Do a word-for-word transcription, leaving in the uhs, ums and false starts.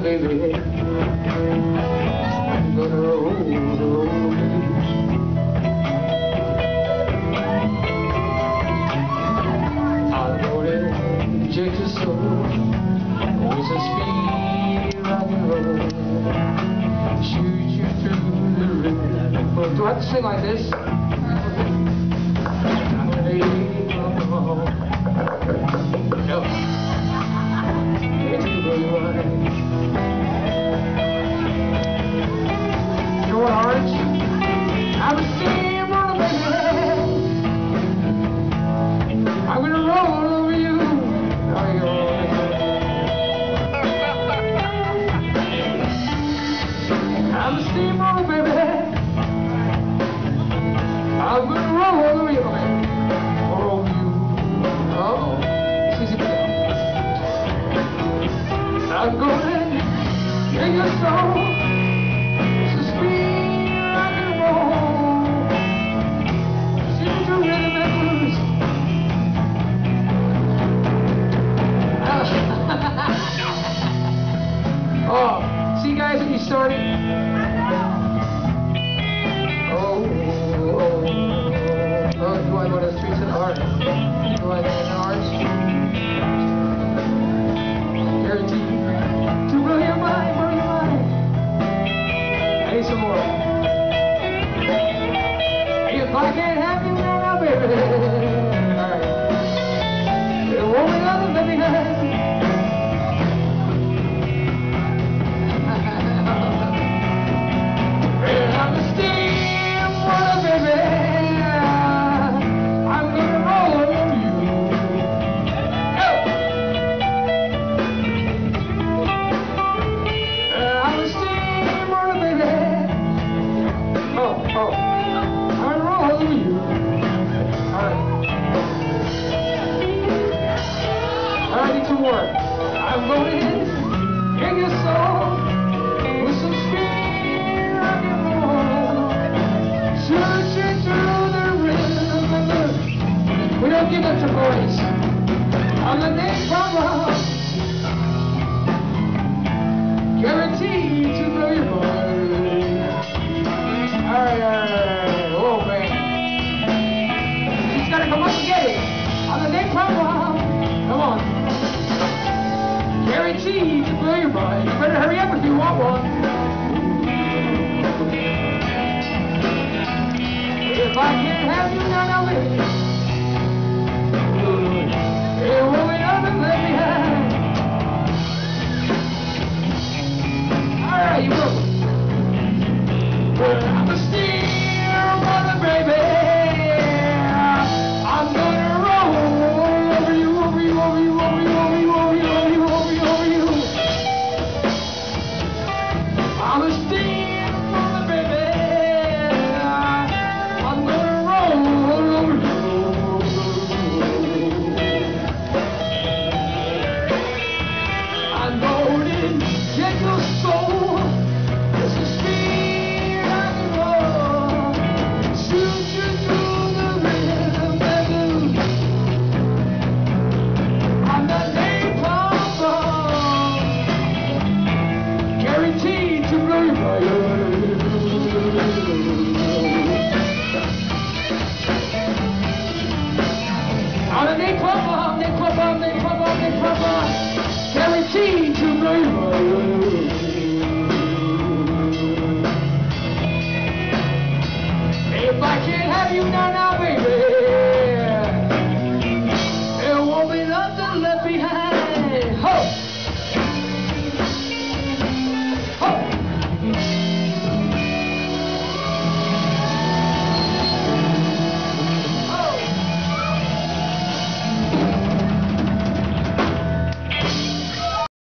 baby. I'm gonna roll the blues. I'm gonna inject your soul with some speed rock and roll. Shoot you through the rhythm. Well, do I have to sing like this? I'm ready to come home. Go. You want orange? I'm a steamroller, baby. I'm gonna roll over you. There you go. I'm a steamroller, baby. I'm gonna roll over you, man. Roll over you. Uh-oh. It's easy to go. I'm gonna get your soul. It's a speed rock and roll. Sing to rhythm and blues. Oh, see guys when you started? Oh, oh, oh, do I go to the streets of art? Do I go to art? Guaranteed. To blow your mind, blow your mind. I need some more. If I can't have you now, baby. Alright. It won't be nothing, baby. I'm a steamroller, baby. I'm gonna roll over you. Oh, oh, I'm rolling over you. Alright. Alright, need some more. I'm going in your soul with some speed rock and roll. Searching through the rhythm and blues. We don't give up to boys. I'm the next problem. Guaranteed to blow your mind. Alright, alright, alright, oh man. He's gotta come up and get it. On the next problem. Come on. Guaranteed to blow your mind. You better hurry up if you want one. If I can't have you now, now, baby. It won't be nothing, let me have. Alright, you will. I'm a steamroller, baby. I'm gonna roll over you, over you, over you, over you, over you, over you, over you, over you, over you. I'm a steamroller, baby. I'm gonna roll over you. I'm going to get your soul. It's a speed. Shoot you through the rhythm and blues. I'm the napalm bomb, guaranteed to blow your mind.